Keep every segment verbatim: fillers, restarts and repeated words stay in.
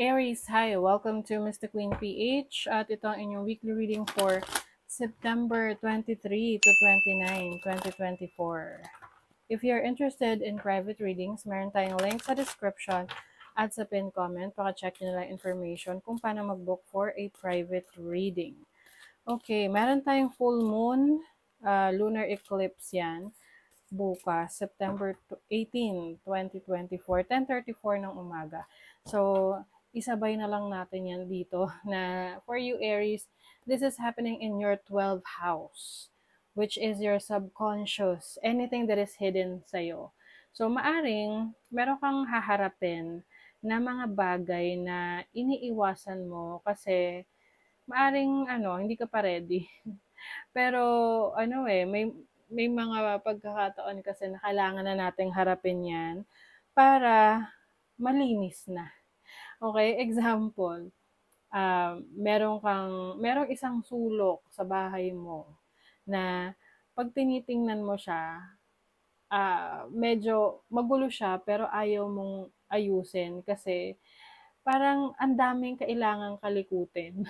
Aries, hi! Welcome to Mister Queen P H at ito ang inyong weekly reading for September twenty-three to twenty-nine, twenty twenty-four. If you're interested in private readings, meron tayong link sa description at sa pin comment. Paka-check nyo lang information kung paano mag-book for a private reading. Okay, meron tayong full moon, uh, lunar eclipse yan, bukas, September eighteenth, twenty twenty-four, ten thirty-four ng umaga. So, isabay na lang natin yan dito na for you Aries, this is happening in your twelfth house, which is your subconscious, anything that is hidden sa'yo. So, maaring meron kang haharapin na mga bagay na iniiwasan mo kasi maaring ano, hindi ka pa ready. Pero ano eh, may may mga pagkakataon kasi na kailangan na nating harapin yan para malinis na. Okay, example, um, meron kang, merong isang sulok sa bahay mo na pag tinitingnan mo siya, uh, medyo magulo siya pero ayaw mong ayusin kasi parang ang daming kailangang kalikutin.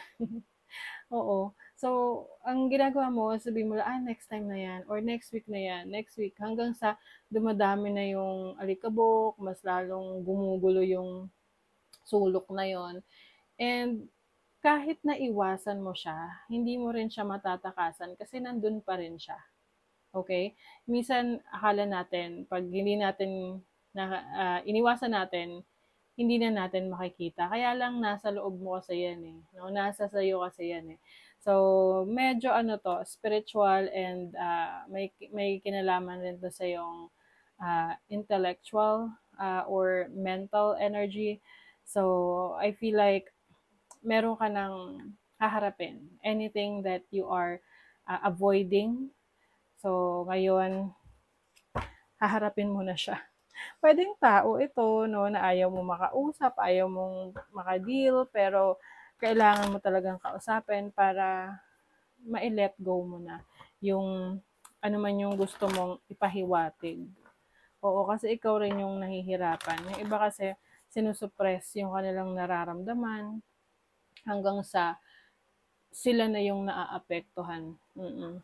Oo. So, ang ginagawa mo, sabihin mo lang, ah, next time na yan, or next week na yan, next week, hanggang sa dumadami na yung alikabok, mas lalong gumugulo yung sulok na yon. And kahit na iwasan mo siya, hindi mo rin siya matatakasan kasi nandun pa rin siya. Okay? Minsan, akala natin, pag hindi natin, na, uh, iniwasan natin, hindi na natin makikita. Kaya lang nasa loob mo kasi yan eh. No? Nasa sayo kasi yan eh. So, medyo ano to, spiritual and uh, may, may kinalaman rin to sa yung uh, intellectual uh, or mental energy. So, I feel like meron ka ng haharapin. Anything that you are uh, avoiding. So, ngayon, haharapin mo na siya. Pwedeng tao ito, no, na ayaw mo makausap, ayaw mong makadeal, pero kailangan mo talagang kausapin para ma-let go mo na yung ano man yung gusto mong ipahiwatig. Oo, kasi ikaw rin yung nahihirapan. Yung iba kasi sinusuppress yung kanilang nararamdaman hanggang sa sila na yung naaapektuhan. Mm-mm.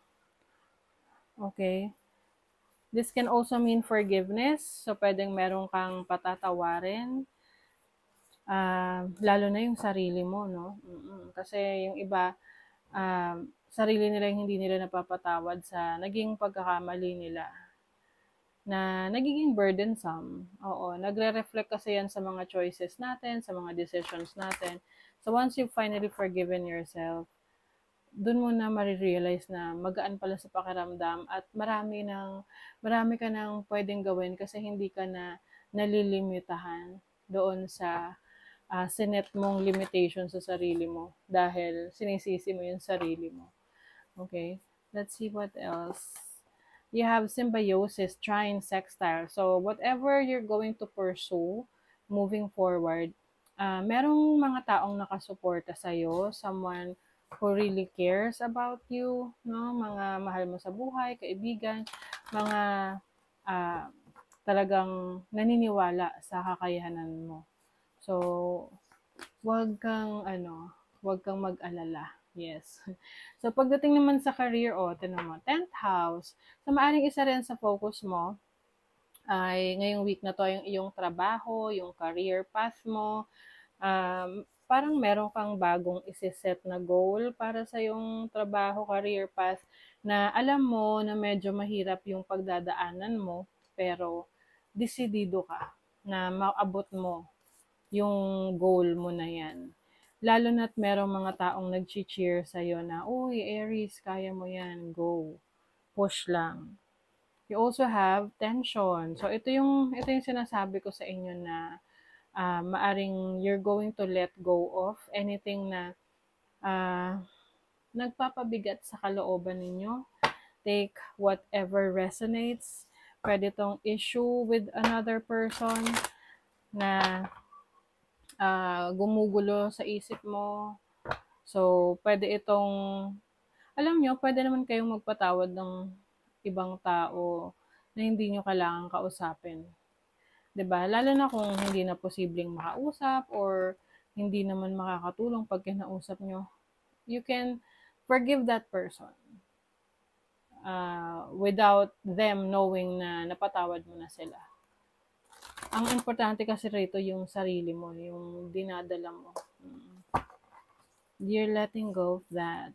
Okay. This can also mean forgiveness. So, pwedeng meron kang patatawarin. Uh, lalo na yung sarili mo, no? Mm-mm. Kasi yung iba, uh, sarili nila yung hindi nila napapatawad sa naging pagkakamali nila na nagiging burdensome. Oo, nagre-reflect kasi yan sa mga choices natin, sa mga decisions natin. So, once you've finally forgiven yourself, dun mo na marirealize na magaan pala sa pakiramdam at marami ng marami ka nang pwedeng gawin kasi hindi ka na nalilimitahan doon sa uh, sinet mong limitation sa sarili mo dahil sinisisi mo yung sarili mo. Okay, let's see what else. You have symbiosis, trine, sextile. So whatever you're going to pursue moving forward, uh, merong mga taong nakasuporta sa'yo, someone who really cares about you, no? Mga mahal mo sa buhay, kaibigan, mga uh, talagang naniniwala sa kakayahanan mo. So, wag kang ano, wag kang mag-alala. Yes. So, pagdating naman sa career, o, oh, tinan mo, tenth house. So, maaring isa rin sa focus mo ay ngayong week na to yung iyong trabaho, yung career path mo. Um, parang meron kang bagong isiset na goal para sa yung trabaho, career path, na alam mo na medyo mahirap yung pagdadaanan mo, pero desidido ka na maabot mo yung goal mo na yan. Lalo na't merong mga taong nag-cheer sa'yo na, uy, Aries, kaya mo yan, go. Push lang. You also have tension. So, ito yung, ito yung sinasabi ko sa inyo na uh, maaring you're going to let go of anything na uh, nagpapabigat sa kalooban ninyo. Take whatever resonates. Pwede tong issue with another person na uh, gumugulo sa isip mo. So, pwede itong, alam nyo, pwede naman kayong magpatawad ng ibang tao na hindi nyo kailangan kausapin. Diba? Lalo na kung hindi na posibleng makausap or hindi hindi naman makakatulong pag kinausap nyo, you can forgive that person uh, without them knowing na napatawad mo na sila. Ang importante kasi rito yung sarili mo, yung dinadala mo. You're letting go of that.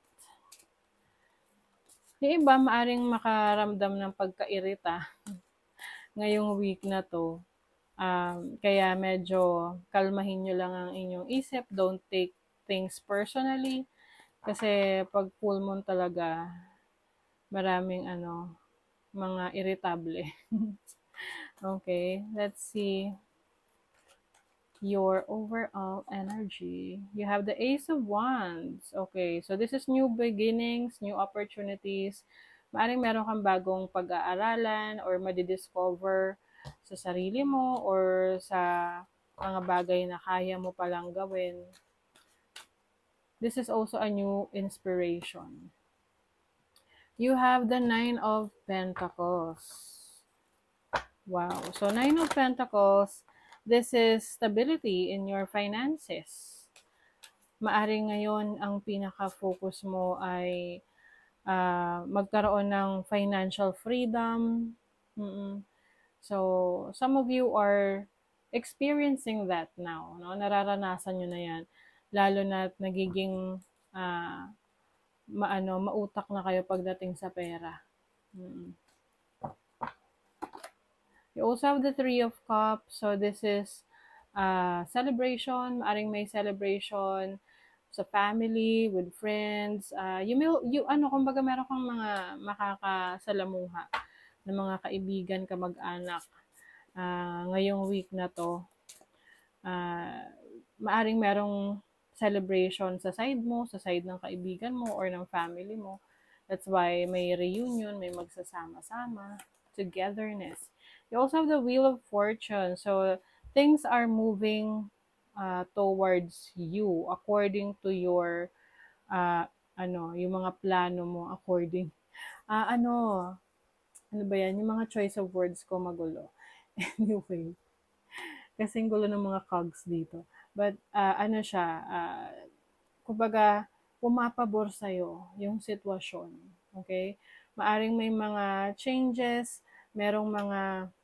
Yung iba, maaring makaramdam ng pagkairita ngayong week na to. Um, kaya medyo kalmahin nyo lang ang inyong isip. Don't take things personally. Kasi pag full moon talaga, maraming ano, mga irritable. Okay, let's see your overall energy. You have the Ace of Wands. Okay, so this is new beginnings, new opportunities. Maaring meron kang bagong pag-aaralan or madidiscover sa sarili mo or sa mga bagay na kaya mo palang gawin. This is also a new inspiration. You have the Nine of Pentacles. Wow. So, Nine of Pentacles, this is stability in your finances. Maaring ngayon, ang pinaka-focus mo ay uh, magkaroon ng financial freedom. Mm-mm. So, some of you are experiencing that now. No? Nararanasan nyo na yan. Lalo na nagiging uh, maano, mautak na kayo pagdating sa pera. Mm-mm. You also have the Three of Cups. So, this is uh, celebration. Maaring may celebration sa family, with friends. Uh, you, may, you, ano, kumbaga meron kang mga makakasalamuha ng mga kaibigan, kamag-anak. Uh, ngayong week na to. Uh, maaring merong celebration sa side mo, sa side ng kaibigan mo, or ng family mo. That's why may reunion, may magsasama-sama, togetherness. You also have the Wheel of Fortune. So, things are moving uh, towards you according to your, uh, ano, yung mga plano mo according, uh, ano, ano ba yan? Yung mga choice of words ko magulo. Anyway, kasing gulo ng mga cogs dito. But, uh, ano siya, uh, kumbaga, pumapabor sa'yo yung sitwasyon. Okay? Maaring may mga changes, merong mga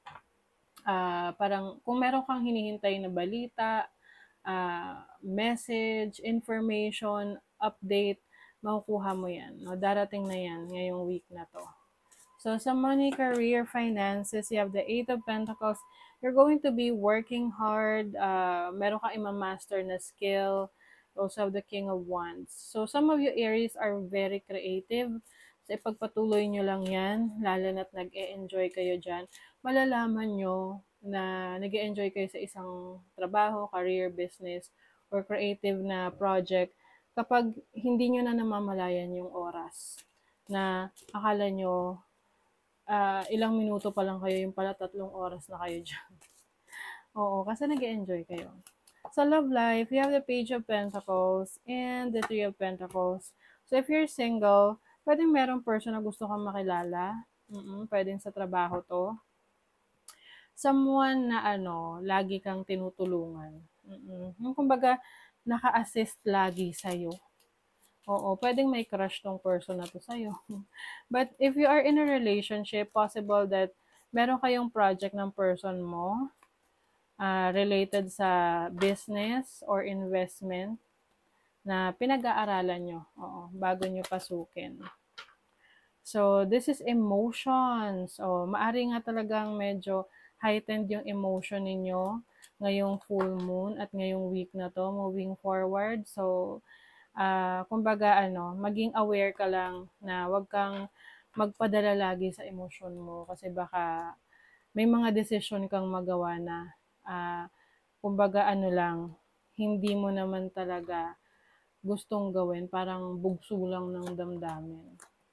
uh, parang kung meron kang hinihintay na balita, uh, message, information, update, makukuha mo yan. No? Darating na yan ngayong week na to. So, sa money, career, finances, you have the Eight of Pentacles. You're going to be working hard. Uh, meron kang ima-master na skill. Also have the King of Wands. So, some of you Aries are very creative. So, ipagpatuloy nyo lang yan, lalo na't nag-e-enjoy kayo dyan. Malalaman nyo na nag-e-enjoy kayo sa isang trabaho, career, business, or creative na project kapag hindi nyo na namamalayan yung oras na akala nyo uh, ilang minuto pa lang kayo, yung pala tatlong oras na kayo dyan. Oo, kasi nag-e-enjoy kayo. Sa love life, you have the Page of Pentacles and the Three of Pentacles. So, if you're single, pwedeng merong person na gusto kang makilala. Mm-mm, pwedeng sa trabaho to. Someone na ano, lagi kang tinutulungan. Mm-mm. Yung kumbaga, naka-assist lagi sa'yo. Oo, pwedeng may crush tong person na to sa'yo. But if you are in a relationship, possible that meron kayong project ng person mo, Uh, related sa business or investment na pinag-aaralan nyo oo, bago nyo pasukin. So, this is emotions. O, maari nga talagang medyo heightened yung emotion ninyo ngayong full moon at ngayong week na to, moving forward. So, uh, kumbaga, ano, maging aware ka lang na wag kang magpadala lagi sa emotion mo kasi baka may mga decision kang magawa na Uh, kumbaga ano lang, hindi mo naman talaga gustong gawin, parang bugso lang ng damdamin.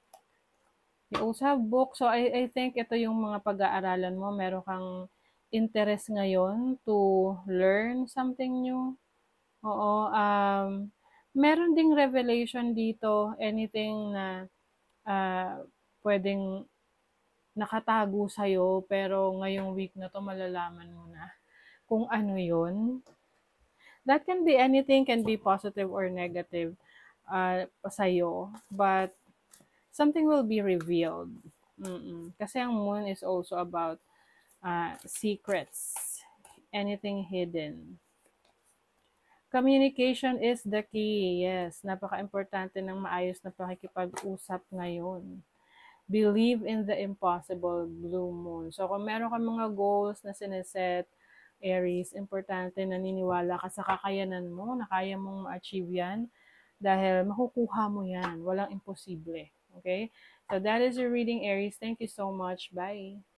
You also have book, so I, I think ito yung mga pag-aaralan mo, meron kang interest ngayon to learn something new. Oo, um, meron ding revelation dito, anything na uh, pwedeng nakatago sa'yo, pero ngayong week na to malalaman mo na kung ano yun. That can be anything, can be positive or negative uh, sa'yo. But something will be revealed. Mm-mm. Kasi ang moon is also about uh, secrets, anything hidden. Communication is the key. Yes, napaka-importante ng maayos na pakikipag-usap ngayon. Believe in the impossible, blue moon. So kung meron kang mga goals na sineset, Aries, importante naniniwala ka sa kakayanan mo, na kaya mong ma-achieve yan, dahil makukuha mo yan. Walang imposible. Okay? So that is your reading, Aries. Thank you so much. Bye.